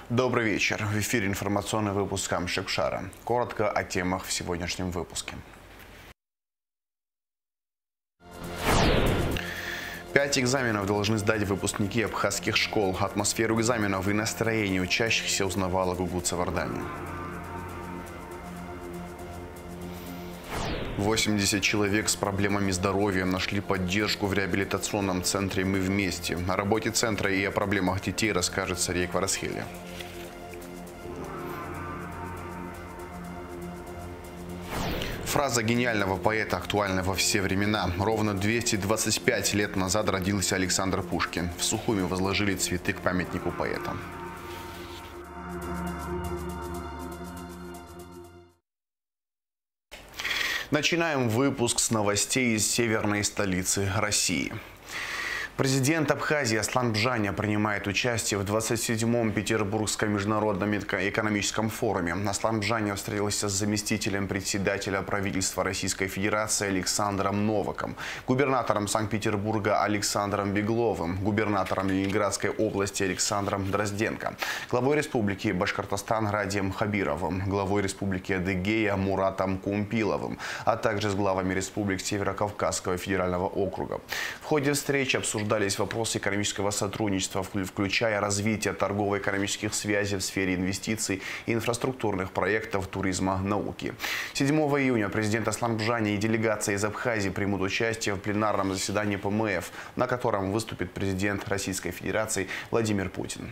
Добрый вечер. В эфире информационный выпуск Хамшикшара. Коротко о темах в сегодняшнем выпуске. 5 экзаменов должны сдать выпускники абхазских школ. Атмосферу экзаменов и настроение учащихся узнавала Гугуца Вардани. 80 человек с проблемами здоровья нашли поддержку в реабилитационном центре «Мы вместе». О работе центра и о проблемах детей расскажет Сария Кварасхели. Фраза гениального поэта актуальна во все времена. Ровно 225 лет назад родился Александр Пушкин. В Сухуми возложили цветы к памятнику поэта. Начинаем выпуск с новостей из северной столицы России. Президент Абхазии Аслан Бжаня принимает участие в 27-м Петербургском международном экономическом форуме. Аслан Бжаня встретился с заместителем председателя правительства Российской Федерации Александром Новаком, губернатором Санкт-Петербурга Александром Бегловым, губернатором Ленинградской области Александром Дрозденко, главой республики Башкортостан Радием Хабировым, главой республики Адыгея Муратом Кумпиловым, а также с главами республик Северокавказского федерального округа. В ходе встречи обсуждались вопросы экономического сотрудничества, включая развитие торгово-экономических связей в сфере инвестиций и инфраструктурных проектов, туризма, науки. 7 июня президент Аслан Бжаня и делегация из Абхазии примут участие в пленарном заседании ПМФ, на котором выступит президент Российской Федерации Владимир Путин.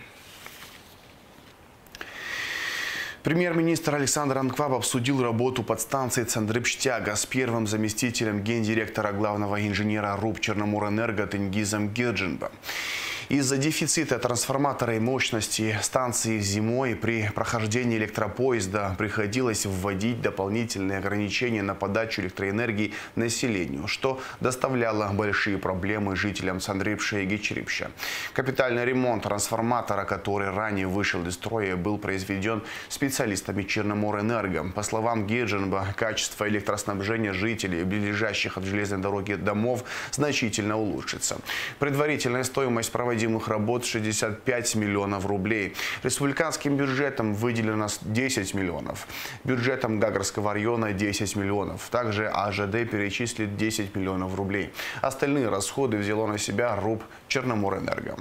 Премьер-министр Александр Анкваб обсудил работу подстанции Цандрыпштяга с первым заместителем гендиректора главного инженера РУП Черноморэнерго Тенгизом Гирджинбо. Из-за дефицита трансформатора и мощности станции зимой при прохождении электропоезда приходилось вводить дополнительные ограничения на подачу электроэнергии населению, что доставляло большие проблемы жителям Цандрыпша и Гечрипща. Капитальный ремонт трансформатора, который ранее вышел из строя, был произведен специалистами Черноморэнерго. По словам Гирджинбо, качество электроснабжения жителей, близлежащих от железной дороги домов, значительно улучшится. Предварительная стоимость проводимых работ 65 миллионов рублей. Республиканским бюджетом выделено 10 миллионов. Бюджетом Гагарского района 10 миллионов. Также АЖД перечислит 10 миллионов рублей. Остальные расходы взяло на себя РУП Черноморэнерго.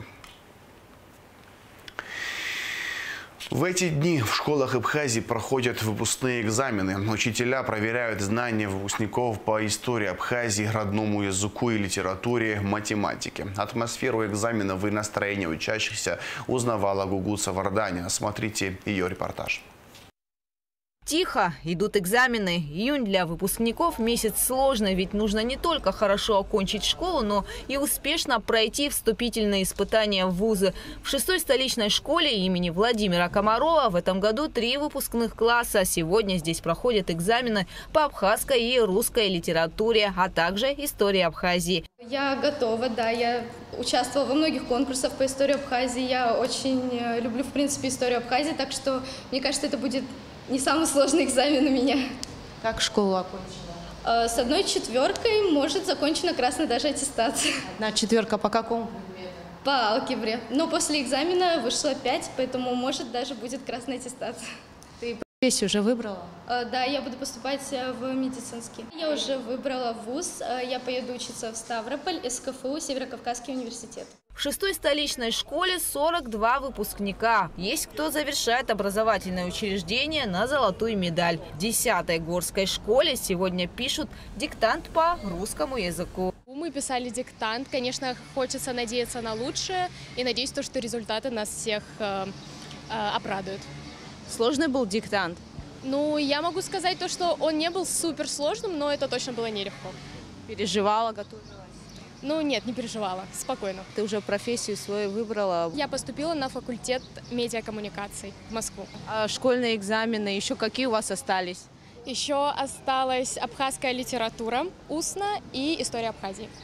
В эти дни в школах Абхазии проходят выпускные экзамены. Учителя проверяют знания выпускников по истории Абхазии, родному языку и литературе, математике. Атмосферу экзаменов и настроение учащихся узнавала Гугуца Вардани. Смотрите ее репортаж. Тихо, идут экзамены. Июнь для выпускников месяц сложный, ведь нужно не только хорошо окончить школу, но и успешно пройти вступительные испытания в вузы. В 6-й столичной школе имени Владимира Комарова в этом году 3 выпускных класса. Сегодня здесь проходят экзамены по абхазской и русской литературе, а также истории Абхазии. Я готова, да, я участвовала во многих конкурсах по истории Абхазии. Я очень люблю, в принципе, историю Абхазии, так что мне кажется, это будет не самый сложный экзамен у меня. Как школу окончила? С 1 четверкой может закончена красная даже аттестация. 1 четверка по какому предмету? По алгебре. Но после экзамена вышло 5, поэтому может даже будет красная аттестация. Ты профессию уже выбрала? Да, я буду поступать в медицинский. Я уже выбрала вуз. Я поеду учиться в Ставрополь, СКФУ, Северокавказский университет. В 6-й столичной школе 42 выпускника. Есть кто завершает образовательное учреждение на золотую медаль. В 10-й горской школе сегодня пишут диктант по русскому языку. Мы писали диктант. Конечно, хочется надеяться на лучшее. И надеюсь, что результаты нас всех обрадуют. Сложный был диктант? Ну, я могу сказать то, что он не был суперсложным, но это точно было нелегко. Переживала, готовилась? Ну, нет, не переживала. Спокойно. Ты уже профессию свою выбрала? Я поступила на факультет медиакоммуникаций в Москву. А школьные экзамены еще какие у вас остались? Еще осталась абхазская литература, устно и история Абхазии.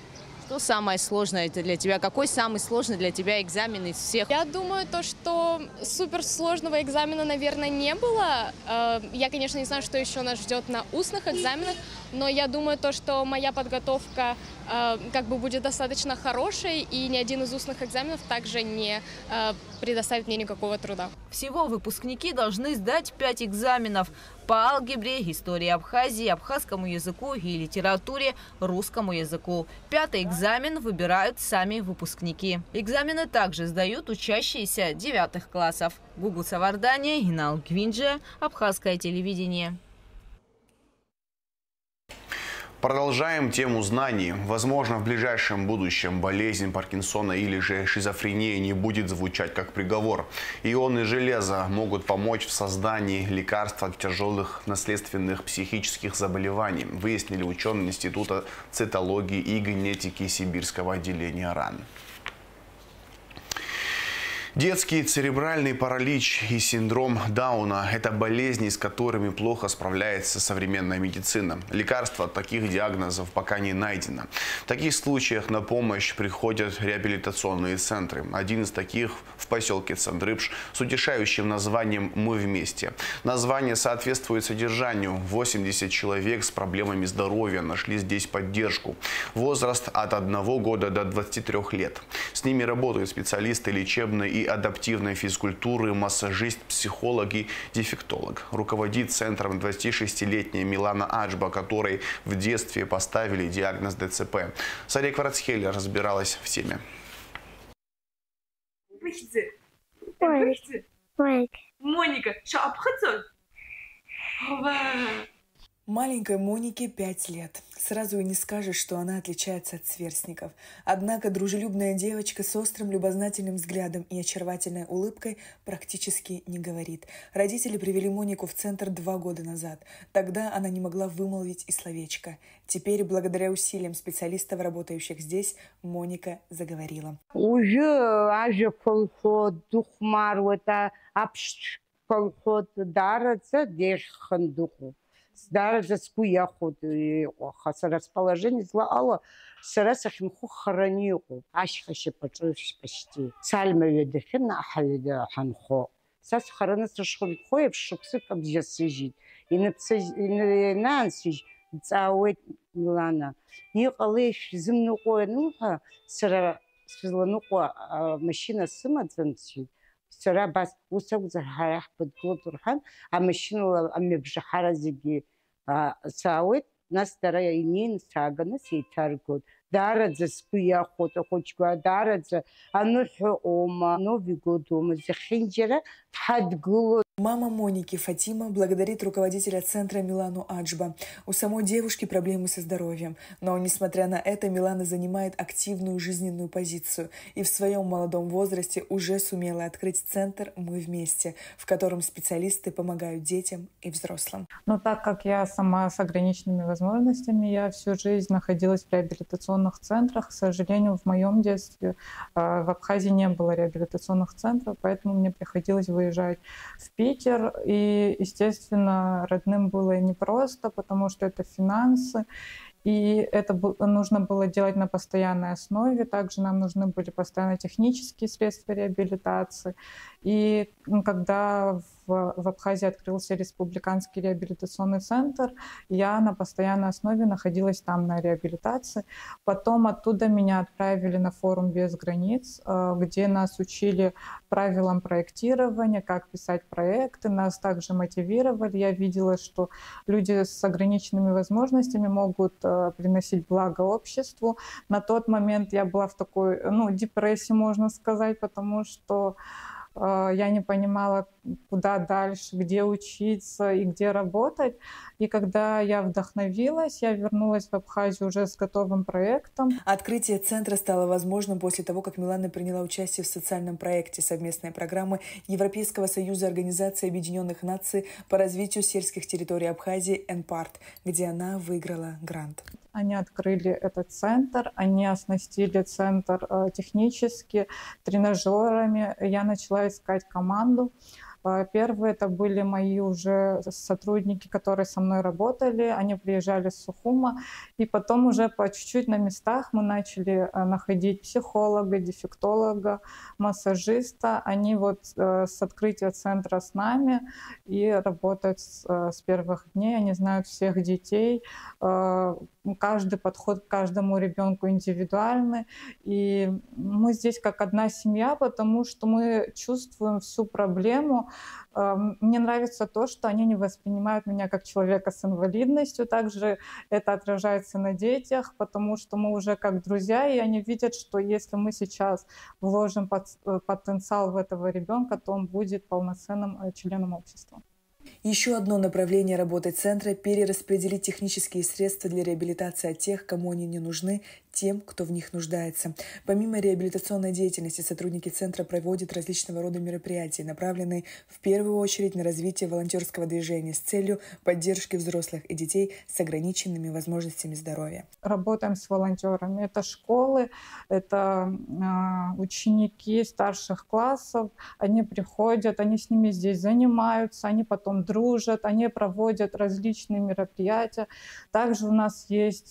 Что самое сложное это для тебя? Какой самый сложный для тебя экзамен из всех? Я думаю, то, что суперсложного экзамена, наверное, не было. Я, конечно, не знаю, что еще нас ждет на устных экзаменах, но я думаю, то, что моя подготовка как бы будет достаточно хорошей, и ни один из устных экзаменов также не предоставит мне никакого труда. Всего выпускники должны сдать 5 экзаменов по алгебре, истории Абхазии, абхазскому языку и литературе, русскому языку. 5-й экзамен выбирают сами выпускники. Экзамены также сдают учащиеся 9 классов. Гугл Савардания, Инал Гвинджи, Абхазское телевидение. Продолжаем тему знаний. Возможно, в ближайшем будущем болезнь Паркинсона или же шизофрения не будет звучать как приговор. Ионы железа могут помочь в создании лекарств от тяжелых наследственных психических заболеваний, выяснили ученые Института цитологии и генетики Сибирского отделения РАН. Детский церебральный паралич и синдром Дауна – это болезни, с которыми плохо справляется современная медицина. Лекарства от таких диагнозов пока не найдено. В таких случаях на помощь приходят реабилитационные центры. Один из таких в поселке Цандрыпш с утешающим названием «Мы вместе». Название соответствует содержанию. 80 человек с проблемами здоровья нашли здесь поддержку. Возраст от 1 года до 23 лет. С ними работают специалисты лечебной и адаптивной физкультуры, массажист, психолог и дефектолог. Руководит центром 26-летняя Милана Аджба, которой в детстве поставили диагноз ДЦП. Сария Кварцхель разбиралась в теме. Моника, маленькой Монике 5 лет. Сразу и не скажешь, что она отличается от сверстников. Однако дружелюбная девочка с острым любознательным взглядом и очаровательной улыбкой практически не говорит. Родители привели Монику в центр 2 года назад. Тогда она не могла вымолвить и словечко. Теперь, благодаря усилиям специалистов, работающих здесь, Моника заговорила. Даже скуяхот расположение зла Алла сарасахим хухаранику ашхаши почти сальма ведехина ахаведа ханхо сас харанас шхол хоев шуксы кабжасижит и нансиж цаует Милана и алеш зимнуко нуха сара свезлануко машина сымадзанчи сара бас усак захарах подготурхан а машина амебжахаразиги цаует нас старая имеет сагана сейтаргот дарадзе скуя хота хочка дарадзе анухо ома Новый год дома захинджера хадгуло. Мама Моники Фатима благодарит руководителя центра Милану Аджба. У самой девушки проблемы со здоровьем, но, несмотря на это, Милана занимает активную жизненную позицию и в своем молодом возрасте уже сумела открыть центр «Мы вместе», в котором специалисты помогают детям и взрослым. Но так как я сама с ограниченными возможностями, я всю жизнь находилась в реабилитационных центрах. К сожалению, в моем детстве в Абхазии не было реабилитационных центров, поэтому мне приходилось выезжать в Питер. И, естественно, родным было непросто, потому что это финансы. И это нужно было делать на постоянной основе. Также нам нужны были постоянно технические средства реабилитации. И когда в Абхазии открылся республиканский реабилитационный центр, я на постоянной основе находилась там на реабилитации. Потом оттуда меня отправили на форум «Без границ», где нас учили правилам проектирования, как писать проекты. Нас также мотивировали. Я видела, что люди с ограниченными возможностями могут приносить благо обществу. На тот момент я была в такой, депрессии, можно сказать, потому что я не понимала, куда дальше, где учиться и где работать. И когда я вдохновилась, я вернулась в Абхазию уже с готовым проектом. Открытие центра стало возможным после того, как Милана приняла участие в социальном проекте совместной программы Европейского союза Организации Объединенных Наций по развитию сельских территорий Абхазии «НПАРТ», где она выиграла грант. Они открыли этот центр, они оснастили центр технически, тренажерами. Я начала искать команду. Первые это были мои уже сотрудники, которые со мной работали. Они приезжали с Сухума. И потом уже по чуть-чуть на местах мы начали находить психолога, дефектолога, массажиста. Они вот с открытия центра с нами и работают с первых дней. Они знают всех детей. Каждый подход к каждому ребенку индивидуальный. И мы здесь как одна семья, потому что мы чувствуем всю проблему. Мне нравится то, что они не воспринимают меня как человека с инвалидностью. Также это отражается на детях, потому что мы уже как друзья, и они видят, что если мы сейчас вложим потенциал в этого ребенка, то он будет полноценным членом общества. Еще одно направление работы центра – перераспределить технические средства для реабилитации от тех, кому они не нужны, тем, кто в них нуждается. Помимо реабилитационной деятельности, сотрудники центра проводят различного рода мероприятия, направленные в первую очередь на развитие волонтерского движения с целью поддержки взрослых и детей с ограниченными возможностями здоровья. Работаем с волонтерами. Это школы, это ученики старших классов. Они приходят, они с ними здесь занимаются, они потом дружат, они проводят различные мероприятия. Также у нас есть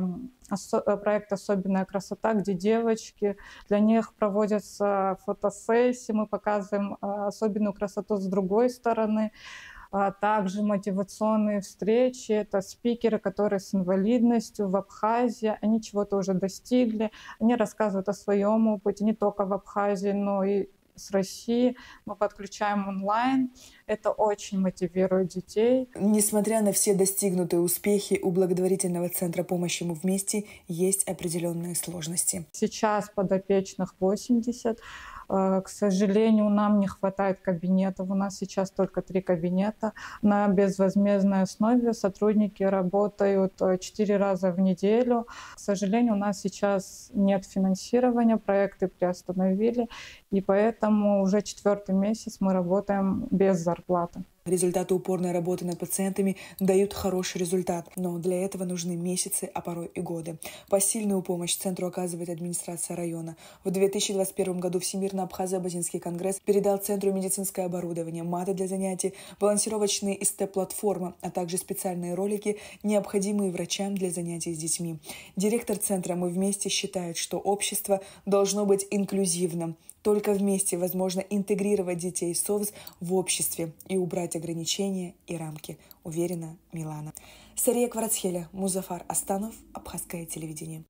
проект «Особенная красота», где девочки, для них проводятся фотосессии, мы показываем особенную красоту с другой стороны. Также мотивационные встречи, это спикеры, которые с инвалидностью в Абхазии, они чего-то уже достигли, они рассказывают о своем опыте не только в Абхазии, но и с России. Мы подключаем онлайн. Это очень мотивирует детей. Несмотря на все достигнутые успехи, у благотворительного центра помощи «Мы вместе» есть определенные сложности. Сейчас подопечных 80. К сожалению, нам не хватает кабинетов. У нас сейчас только 3 кабинета. На безвозмездной основе сотрудники работают 4 раза в неделю. К сожалению, у нас сейчас нет финансирования, проекты приостановили, и поэтому уже 4-й месяц мы работаем без зарплаты. Результаты упорной работы над пациентами дают хороший результат, но для этого нужны месяцы, а порой и годы. Посильную помощь центру оказывает администрация района. В 2021 году Всемирно-Абхазо-Базинский конгресс передал центру медицинское оборудование, маты для занятий, балансировочные и степ-платформы, а также специальные ролики, необходимые врачам для занятий с детьми. Директор центра «Мы вместе» считает, что общество должно быть инклюзивным. Только вместе возможно интегрировать детей с ОВЗ в обществе и убрать ограничения и рамки, уверена Милана. Сария Кварацхеля, Музафар Астанов, Абхазское телевидение.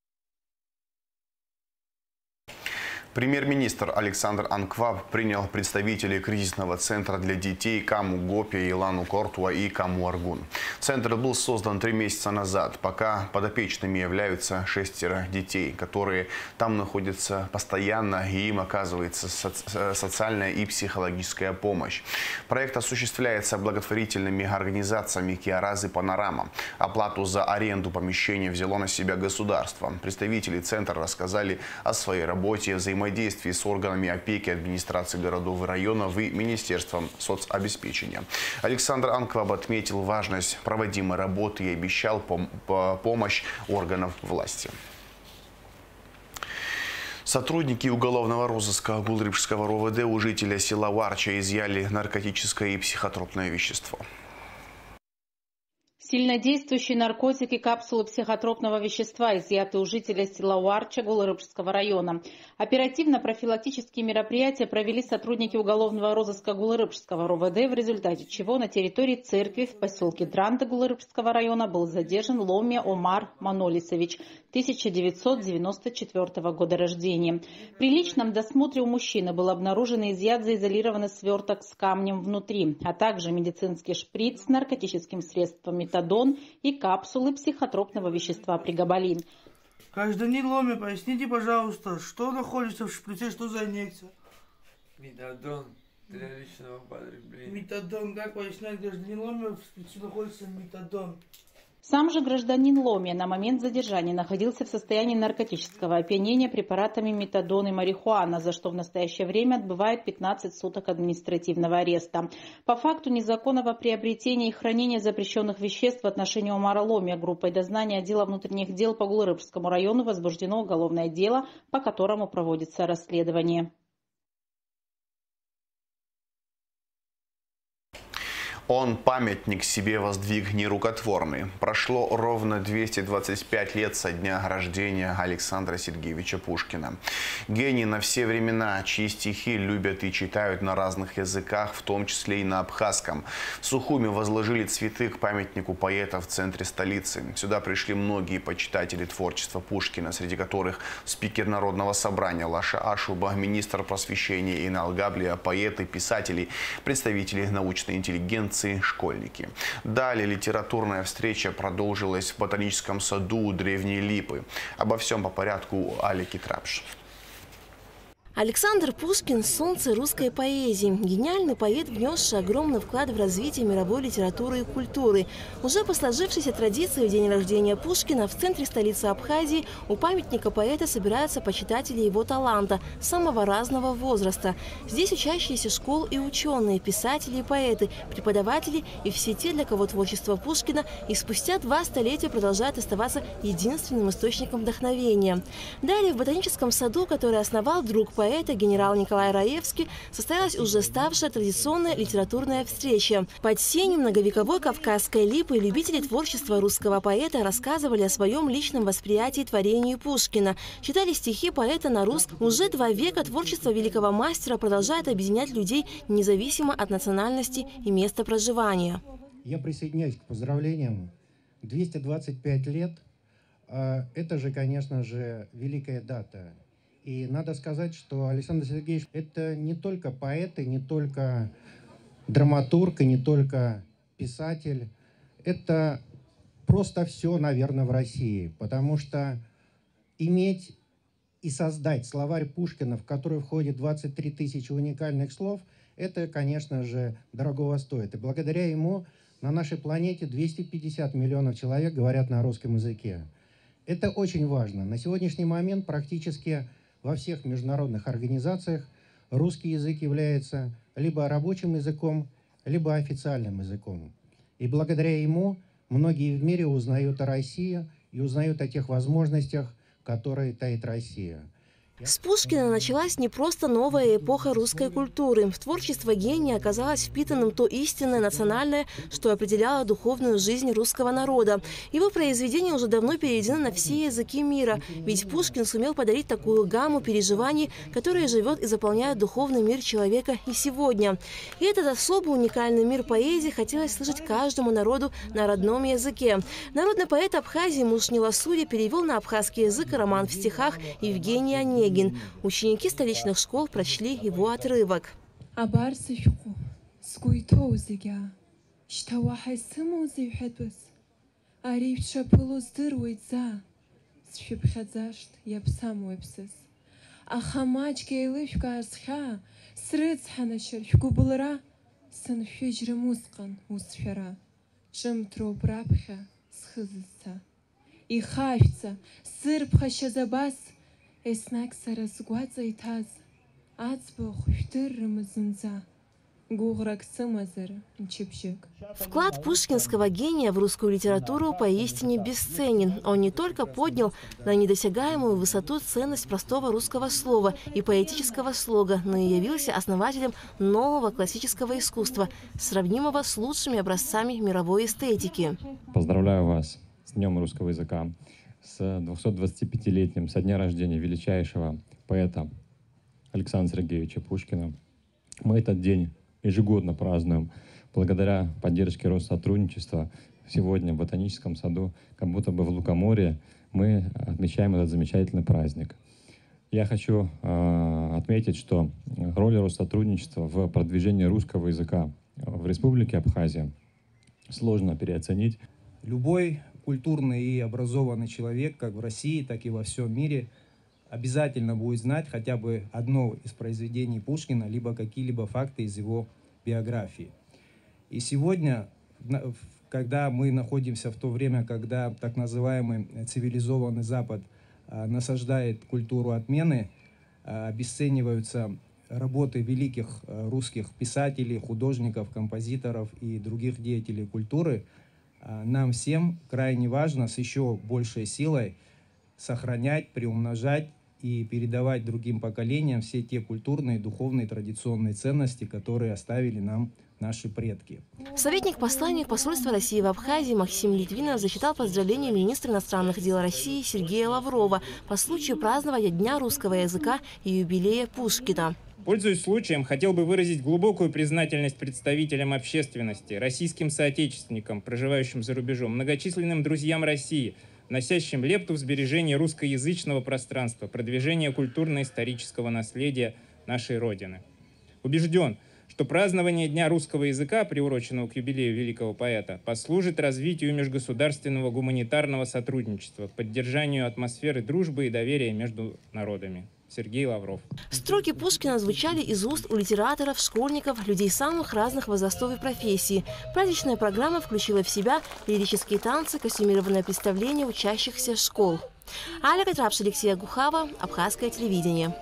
Премьер-министр Александр Анкваб принял представителей кризисного центра для детей Каму Гопи, Илану Кортуа и Каму Аргун. Центр был создан 3 месяца назад. Пока подопечными являются 6 детей, которые там находятся постоянно, и им оказывается социальная и психологическая помощь. Проект осуществляется благотворительными организациями «Киараз» и «Панорама». Оплату за аренду помещения взяло на себя государство. Представители центра рассказали о своей работе, взаимодействии с органами опеки, администрации городов и районов и Министерством соцобеспечения. Александр Анкваб отметил важность проводимой работы и обещал помощь органов власти. Сотрудники уголовного розыска Гулрыбского РОВД у жителя села Варча изъяли наркотическое и психотропное вещество. Сильнодействующие наркотики, капсулы психотропного вещества изъяты у жителя села Уарча Гулрыбского района. Оперативно-профилактические мероприятия провели сотрудники уголовного розыска Гулрыбского РОВД, в результате чего на территории церкви в поселке Дранта Гулрыбского района был задержан Ломия Омар Манолисович, 1994 года рождения. При личном досмотре у мужчины был обнаружен и изъят заизолированный сверток с камнем внутри, а также медицинский шприц с наркотическим средством метадон и капсулы психотропного вещества пригабалин. Гражданин Ломия, поясните, пожалуйста, что находится в шприце, что за инъекция? Метадон для личного потребления. Метадон, как поясняет гражданин Ломия, в шприце находится метадон. Сам же гражданин Ломия на момент задержания находился в состоянии наркотического опьянения препаратами метадон и марихуана, за что в настоящее время отбывает 15 суток административного ареста. По факту незаконного приобретения и хранения запрещенных веществ в отношении Омара Ломия группой дознания отдела внутренних дел по Гулрыбскому району возбуждено уголовное дело, по которому проводится расследование. Он памятник себе воздвиг нерукотворный. Прошло ровно 225 лет со дня рождения Александра Сергеевича Пушкина. Гений на все времена, чьи стихи любят и читают на разных языках, в том числе и на абхазском. В Сухуми возложили цветы к памятнику поэта в центре столицы. Сюда пришли многие почитатели творчества Пушкина, среди которых спикер Народного собрания Лаша Ашуба, министр просвещения Инал Габлия, поэты, писатели, представители научной интеллигенции, школьники. Далее литературная встреча продолжилась в ботаническом саду у Древней Липы. Обо всем по порядку Алики Трапш. Александр Пушкин – солнце русской поэзии. Гениальный поэт, внесший огромный вклад в развитие мировой литературы и культуры. Уже по сложившейся традиции в день рождения Пушкина в центре столицы Абхазии у памятника поэта собираются почитатели его таланта самого разного возраста. Здесь учащиеся школ и ученые, писатели и поэты, преподаватели и все те, для кого творчество Пушкина и спустя 2 столетия продолжает оставаться единственным источником вдохновения. Далее в ботаническом саду, который основал друг поэта, генерал Николай Раевский, состоялась уже ставшая традиционная литературная встреча. Под сенью многовековой кавказской липы любители творчества русского поэта рассказывали о своем личном восприятии творения Пушкина, читали стихи поэта на русском. Уже 2 века творчество великого мастера продолжает объединять людей независимо от национальности и места проживания. Я присоединяюсь к поздравлениям. 225 лет – это же, конечно же, великая дата. И надо сказать, что Александр Сергеевич – это не только поэт, и не только драматург, и не только писатель. Это просто все, наверное, в России. Потому что иметь и создать словарь Пушкина, в который входит 23 тысячи уникальных слов, это, конечно же, дорогого стоит. И благодаря ему на нашей планете 250 миллионов человек говорят на русском языке. Это очень важно. На сегодняшний момент практически во всех международных организациях русский язык является либо рабочим языком, либо официальным языком. И благодаря ему многие в мире узнают о России и узнают о тех возможностях, которые таит Россия. С Пушкина началась не просто новая эпоха русской культуры. В творчество гения оказалось впитанным то истинное национальное, что определяло духовную жизнь русского народа. Его произведения уже давно переведены на все языки мира, ведь Пушкин сумел подарить такую гамму переживаний, которая живет и заполняет духовный мир человека и сегодня. И этот особо уникальный мир поэзии хотелось слышать каждому народу на родном языке. Народный поэт Абхазии Мушни Ласуди перевел на абхазский язык роман в стихах Евгения Онегин. Ученики столичных школ прочли его отрывок. Вклад пушкинского гения в русскую литературу поистине бесценен. Он не только поднял на недосягаемую высоту ценность простого русского слова и поэтического слога, но и явился основателем нового классического искусства, сравнимого с лучшими образцами мировой эстетики. Поздравляю вас с Днем русского языка, с 225-летним со дня рождения величайшего поэта Александра Сергеевича Пушкина. Мы этот день ежегодно празднуем благодаря поддержке Россотрудничества. Сегодня в Ботаническом саду, как будто бы в Лукоморье, мы отмечаем этот замечательный праздник. Я хочу отметить, что роль Россотрудничества в продвижении русского языка в Республике Абхазия сложно переоценить. Любой культурный и образованный человек, как в России, так и во всем мире, обязательно будет знать хотя бы одно из произведений Пушкина, либо какие-либо факты из его биографии. И сегодня, когда мы находимся в то время, когда так называемый цивилизованный Запад насаждает культуру отмены, обесцениваются работы великих русских писателей, художников, композиторов и других деятелей культуры, нам всем крайне важно с еще большей силой сохранять, приумножать и передавать другим поколениям все те культурные, духовные, традиционные ценности, которые оставили нам наши предки. Советник-посланник посольства России в Абхазии Максим Литвинов зачитал поздравления министра иностранных дел России Сергея Лаврова по случаю празднования Дня русского языка и юбилея Пушкина. Пользуясь случаем, хотел бы выразить глубокую признательность представителям общественности, российским соотечественникам, проживающим за рубежом, многочисленным друзьям России, вносящим лепту в сбережение русскоязычного пространства, продвижение культурно-исторического наследия нашей Родины. Убежден, что празднование Дня русского языка, приуроченного к юбилею великого поэта, послужит развитию межгосударственного гуманитарного сотрудничества, поддержанию атмосферы дружбы и доверия между народами. Сергей Лавров. Строки Пушкина звучали из уст у литераторов, школьников, людей самых разных возрастов и профессий. Праздничная программа включила в себя лирические танцы, костюмированное представление учащихся школ. Аля Катрапш, Алексея Гухава, Абхазское телевидение.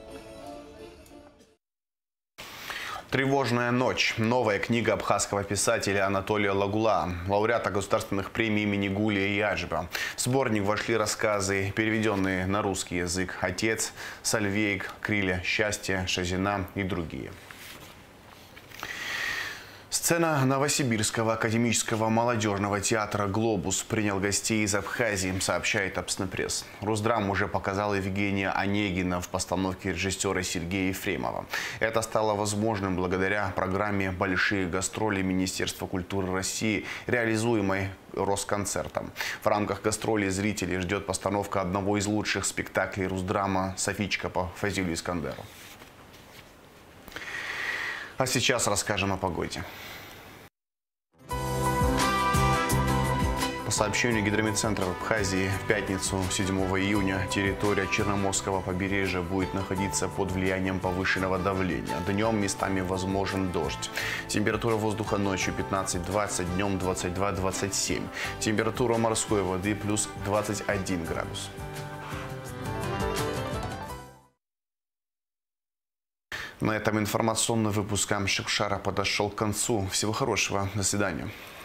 «Тревожная ночь». Новая книга абхазского писателя Анатолия Лагула, лауреата государственных премий имени Гулия Яджба. В сборник вошли рассказы, переведенные на русский язык: «Отец», «Сальвейк», «Крылья счастья», «Шазина» и другие. Сцена Новосибирского академического молодежного театра «Глобус» принял гостей из Абхазии, сообщает Абснепресс. Русдрам уже показала Евгения Онегина в постановке режиссера Сергея Ефремова. Это стало возможным благодаря программе «Большие гастроли» Министерства культуры России, реализуемой Росконцертом. В рамках гастролей зрителей ждет постановка одного из лучших спектаклей Русдрама «Софичка» по Фазилю Искандеру. А сейчас расскажем о погоде. По сообщению Гидрометцентра в Абхазии, в пятницу 7 июня территория Черноморского побережья будет находиться под влиянием повышенного давления. Днем местами возможен дождь. Температура воздуха ночью 15-20, днем 22-27. Температура морской воды плюс 21 градус. На этом информационный выпуск Амшикшара подошел к концу. Всего хорошего. До свидания.